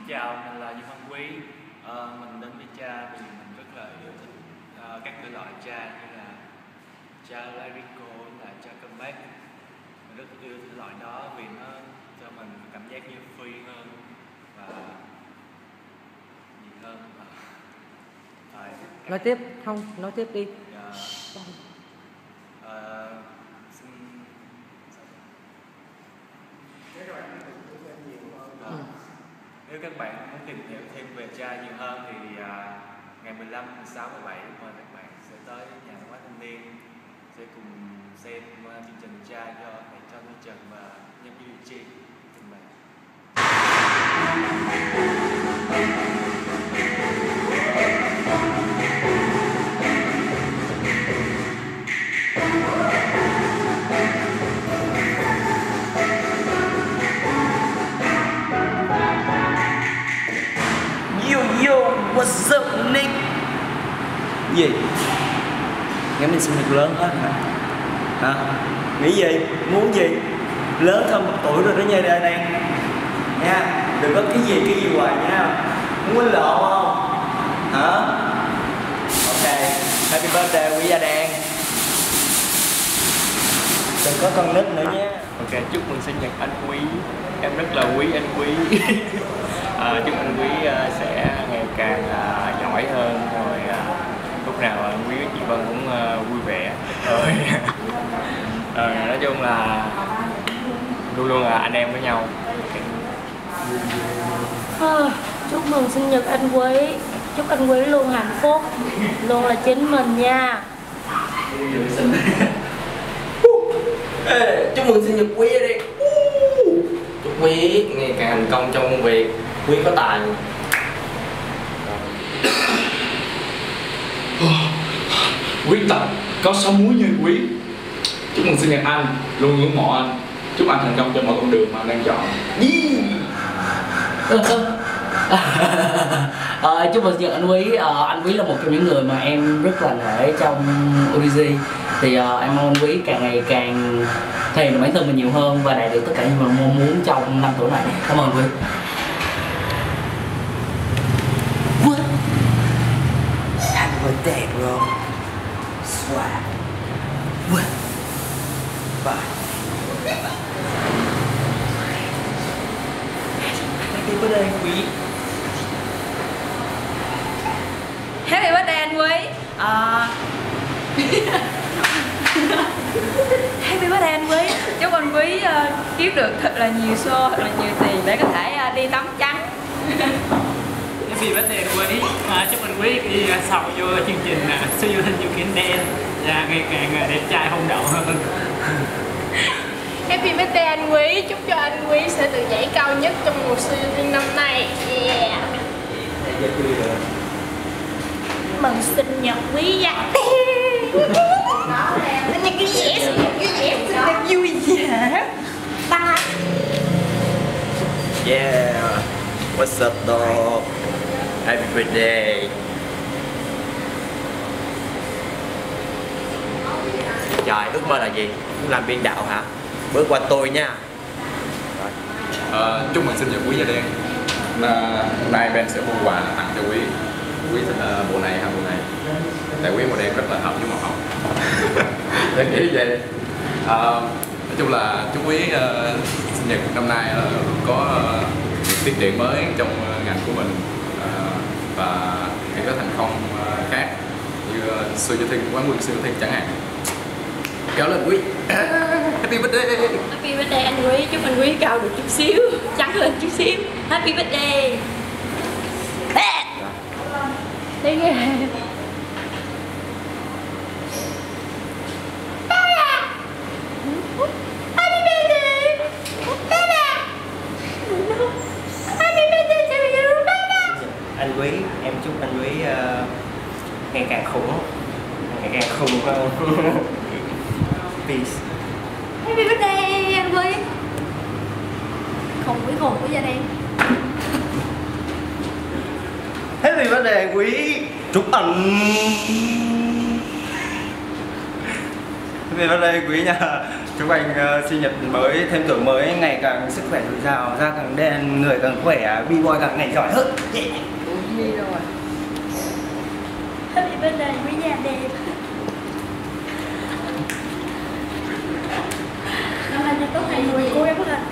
chào, mình là Dương Văn Quý. Mình đến với cha vì mình rất là yêu thích các thể loại cha như là cha lyrical, là cha comeback. Mình rất yêu thể loại đó vì nó cho mình cảm giác như free hơn và gì hơn. Nói tiếp, không, nói tiếp đi. Nếu các bạn muốn tìm hiểu thêm về cha nhiều hơn thì ngày 15, 16, 17 mời các bạn sẽ tới nhà văn hóa thanh niên sẽ cùng xem chương trình cha do thầy Trần Minh Trần và nhân viên Chi trình bày. What's up, Nick? Gì? Nghe mình sinh nhật lớn hết hả? Hả? Nghĩ gì? Muốn gì? Lớn hơn 1 tuổi rồi đó nha Đan. Nha, đừng có cái gì hoài nha. Muốn quýnh lộn không? Hả? Ok, happy birthday quý gia Đan. Đừng có con nít nữa nhé. Ok, chúc mừng sinh nhật anh Quý. Em rất là quý anh Quý. Chúc anh Quý sẽ ngày càng giỏi hơn, rồi lúc nào anh Quý với chị Vân cũng vui vẻ rồi. Nói chung là luôn luôn là anh em với nhau. Chúc mừng sinh nhật anh Quý. Chúc anh Quý luôn hạnh phúc, luôn là chính mình nha. Chúc mừng sinh nhật Quý đi. Chúc Quý ngày càng thành công trong công việc. Quý có tài. Quý tập có 6 múi như Quý. Chúc mừng sinh nhật anh, luôn ngưỡng mộ anh. Chúc anh thành công trên mọi con đường mà anh đang chọn. Chúc mừng sinh nhật anh Quý. Anh Quý là một trong những người mà em rất là nể trong ODG. Thì em mong anh Quý càng ngày càng thể hiện bản thân mình nhiều hơn và đạt được tất cả những mà mong muốn trong 5 tuổi này. Cảm ơn Quý. What? Happy birthday, bro. Swag. What? Bye. Happy birthday Quý. Happy birthday anh Quý. Happy birthday anh Quý. Chúc anh Quý kiếm được thật là nhiều show, thật là nhiều tiền để có thể đi tắm trắng. Happy birthday anh Quý. Chúc anh Quý đi sâu vô chương trình siêu yêu Thanh You Can Dance và ngày càng đẹp trai hôn đậu hơn. Happy birthday anh Quý. Chúc cho anh Quý sẽ tự nhảy cao nhất trong mùa siêu yêu thiên năm nay. Yeah. Mừng sinh nhật Quý gia. Đó nè, sinh nhật vui vẻ, sinh nhật vui vẻ. Ba. Yeah. What's up dog? Happy birthday. Trời, ước mơ là gì? Làm biên đạo hả? Bước qua tôi nha. Chúc mừng sinh nhật Quý gia Đen. Hôm nay Ben sẽ mua quà tặng cho Quý. Quý thích bộ này hay bộ này? Tại Quý màu đen rất là hợp với màu hồng. Để nghĩ vậy. Nói chung là chúc Quý sinh nhật năm nay có tiến triển mới trong ngành của mình và những cái thành công khác như siêu cho thiên quán quân siêu cho thiên chẳng hạn. Kéo lên Quý. Happy birthday. Happy birthday anh Quý. Chúc anh Quý cao được chút xíu, trắng lên chút xíu. Happy birthday. Đi nghe. Anh Quý, em chúc anh Quý ngày càng khủng, ngày càng khủng hơn. Peace. Happy birthday anh Quý. Khùng của gia đình. Happy birthday Quý. Chúc anh Happy birthday Quý nha. Chúc anh sinh nhật mới, thêm tuổi mới, ngày càng sức khỏe dồi dào, da càng đen, người càng khỏe, B-boy càng ngày giỏi hơn. Đi rồi. Happy birthday Quý già đẹp. Năm nay tốt ngày người cố gắng lên.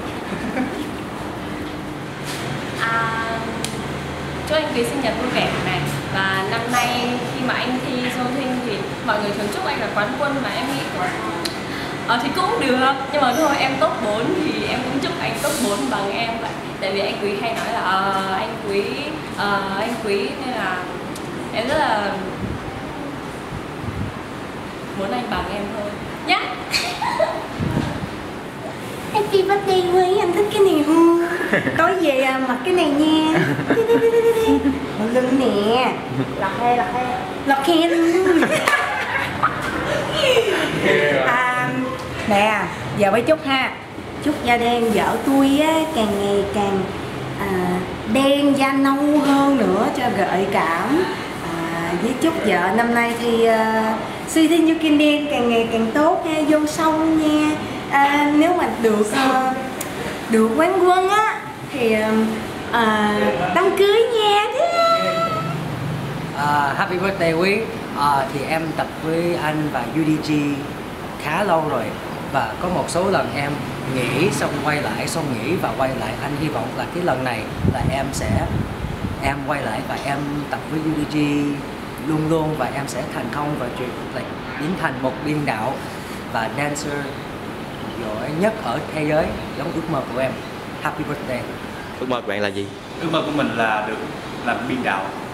Chúc anh Quý sinh nhật vui vẻ này. Và năm nay khi mà anh thi Seoul Thinh thì mọi người thường chúc anh là quán quân, mà em nghĩ thì cũng được, nhưng mà thôi em top 4 thì em cũng chúc anh top 4 bằng em vậy. Tại vì anh Quý hay nói là anh Quý nên là em rất là muốn anh bằng em thôi nhá. Happy birthday Quý, anh thích cái này không? Tối về mặc cái này nha. Lưng nè. Lọt khe luôn. Nè, giờ phải chúc ha. Chúc da đen vợ tôi á, càng ngày càng đen da nâu hơn nữa cho gợi cảm. Với chúc vợ năm nay thì suy thi như kim đen càng ngày càng tốt ha, vô sâu nha. Nếu mà được quán quân á thì đám cưới nha. Happy birthday Quý. Thì em tập với anh và UDG khá lâu rồi, và có một số lần em nghỉ xong quay lại, xong nghỉ và quay lại. Anh hy vọng là cái lần này là em quay lại và em tập với UDG luôn luôn, và em sẽ thành công và biến thành một biên đạo và dancer giỏi nhất ở thế giới, giống ước mơ của em. Happy birthday. Ước mơ của bạn là gì? Ước mơ của mình là được làm biên đạo.